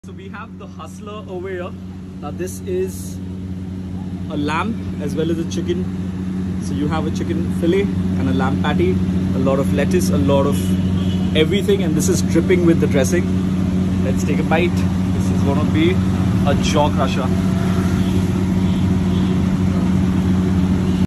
So we have the hustler over here. Now this is a lamb as well as a chicken. So you have a chicken fillet and a lamb patty, a lot of lettuce, a lot of everything, and this is dripping with the dressing. Let's take a bite. This is gonna be a jaw crusher.